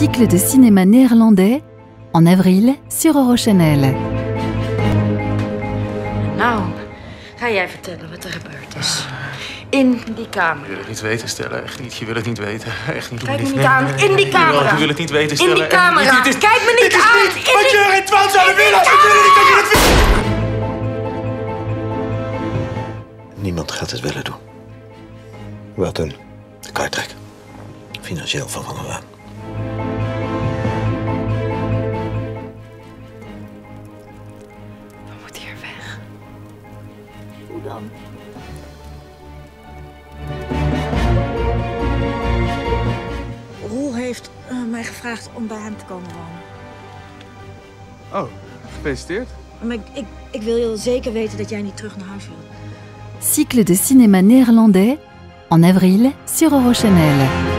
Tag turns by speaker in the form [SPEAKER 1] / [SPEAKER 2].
[SPEAKER 1] Cycle de cinéma néerlandais en avril sur Eurochannel.
[SPEAKER 2] Nou, ga jij vertellen wat er gebeurd is. In die kamer.
[SPEAKER 3] Je wil het niet weten, Stella. Echt niet. Je wil het niet weten. Echt niet.
[SPEAKER 2] Kijk me niet aan. In die camera.
[SPEAKER 3] Je wil het niet weten, Stella.
[SPEAKER 2] In die camera. Kijk me niet aan.
[SPEAKER 3] Wat je en Twan zouden willen. We willen niet dat je het weet.
[SPEAKER 4] Niemand gaat het willen doen. Wat doen? De kaart trekken. Financieel van Van der Laan.
[SPEAKER 2] We moeten hier weg. Hoe dan?
[SPEAKER 5] Roel heeft mij gevraagd om bij hem te komen wonen.
[SPEAKER 6] Oh, gefeliciteerd.
[SPEAKER 5] Maar ik wil heel zeker weten dat jij niet terug naar huis wilt.
[SPEAKER 1] Cycle de cinéma néerlandais en avril sur Eurochannel.